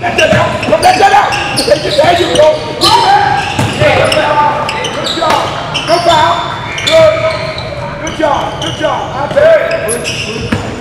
Let that out. Come let that out. There you go. Good job. No foul. Good. Good job. Good job. I'll take it.